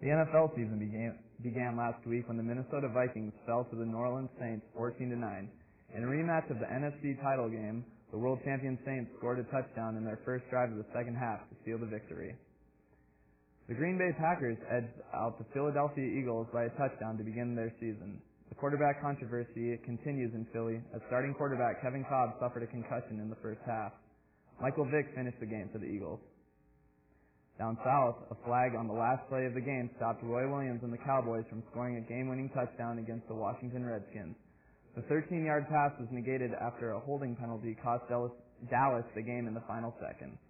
The NFL season began last week when the Minnesota Vikings fell to the New Orleans Saints 14-9. In a rematch of the NFC title game, the world champion Saints scored a touchdown in their first drive of the second half to seal the victory. The Green Bay Packers edged out the Philadelphia Eagles by a touchdown to begin their season. The quarterback controversy continues in Philly as starting quarterback Kevin Kolb suffered a concussion in the first half. Michael Vick finished the game for the Eagles. Down south, a flag on the last play of the game stopped Roy Williams and the Cowboys from scoring a game-winning touchdown against the Washington Redskins. The 13-yard pass was negated after a holding penalty cost Dallas the game in the final seconds.